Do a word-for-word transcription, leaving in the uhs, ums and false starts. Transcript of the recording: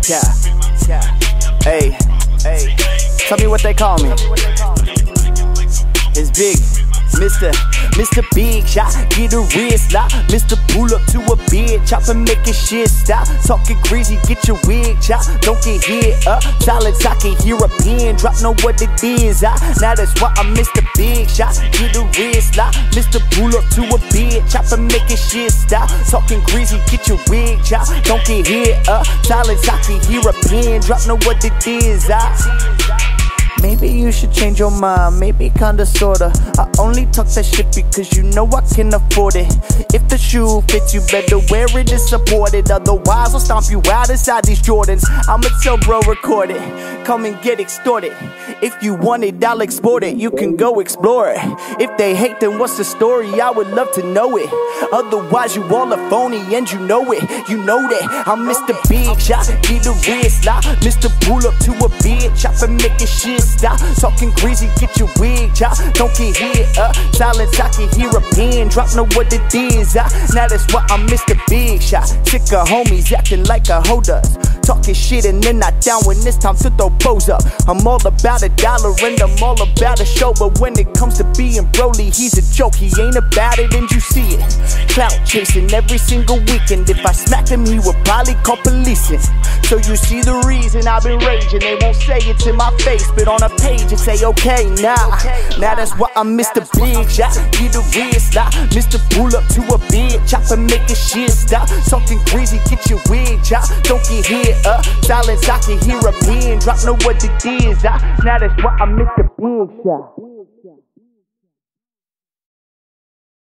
Yeah, yeah. Hey, hey. Tell me what they call me. It's Big, Mister Mister Big Shot, get a wrist lock. Mister Pull up to a bed, chop and make it shit stop. Talking crazy, get your wig chop. Don't get hit up. Silence, I can hear a pin drop. Know what it is. I, now that's why I'm Mister Big Shot, get a wrist lock. Mister Pull up to a bed, chop and make it shit stop. Talking crazy, get your wig chop. Don't get hit up. Silence, I can hear a pin drop. Know what it is. I. Maybe you should change your mind, maybe kinda sorta. I only talk that shit because you know I can afford it. If the shoe fits, you better wear it and support it. Otherwise I'll stomp you out inside these Jordans. I'ma tell bro, record it, come and get extorted. If you want it, I'll export it, you can go explore it. If they hate, then what's the story? I would love to know it. Otherwise you all a phony and you know it. You know that I'm Mister Big Shot, get a wrist lock. Mister Pull up to a bed, chop and make it shit stop. Talking crazy, get your wig chop. Don't get hit up. Silence, I can hear a pin drop. Know what it is. I, now that's why I'm Mister Big Shot. Sick of homies acting like a hoe does. Talking shit and then not down when it's time to throw bows up. I'm all about a dollar and I'm all about a show. But when it comes to being Broly, he's a joke. He ain't about it and you see it. Clout chasing every single weekend. If I smacked him, he would probably call police in. So you see the reason I've been raging. They won't say it to my face, but on a page and say okay, nah. Now that's why I'm Mister Big Shot, get a wrist lock. Mister Pull up to a bed, chop and make it shit stop. Talking crazy, get your wig chop. Don't get hit up. Silence, I can hear a pin drop. Know what it is. I, now that's why I'm Mister Big Shot.